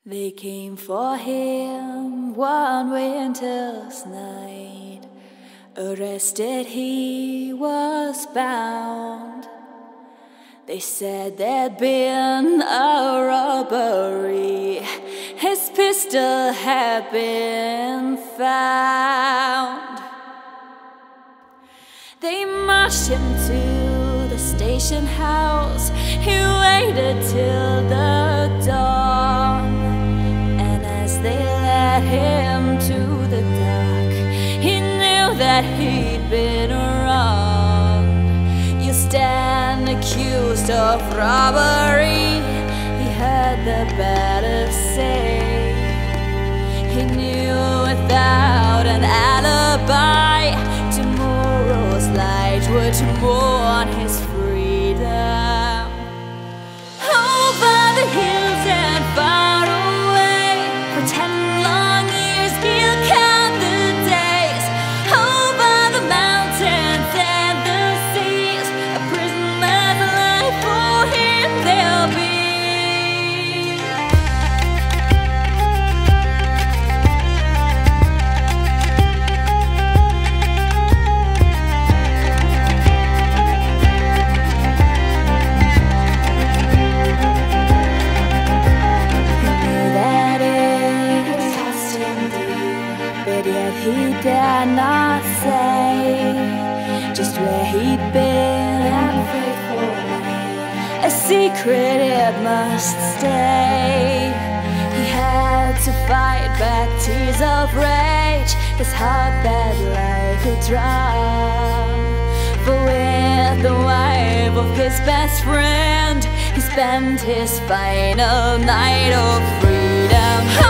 They came for him one winter's night. Arrested he was bound. They said there'd been a robbery. His pistol had been found. They marched him to the station house. He waited till the dawn. And as they led him to the dock, he knew that he'd been wronged. You stand accused of robbery, he heard the bailiff say. He knew without an alibi, tomorrow's light would mourn his freedom. Over the hills and far away, for 10 long years he'll count the days. Over the mountains and the seas, a prisoner's life for him there'll be. He dare not say just where he'd been, and faithfully a secret it must stay. He had to fight back tears of rage, his heart beat like a drum. For with the wife of his best friend, he spent his final night of freedom.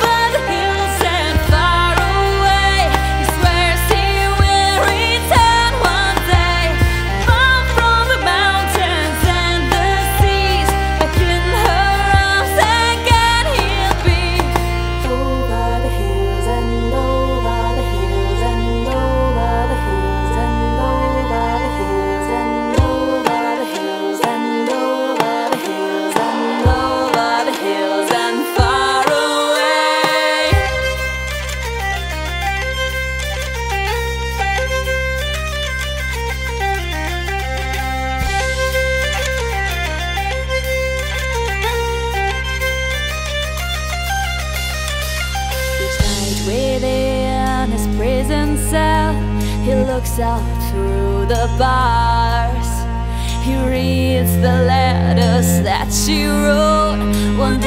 Within his prison cell, he looks out through the bars. He reads the letters that she wrote. One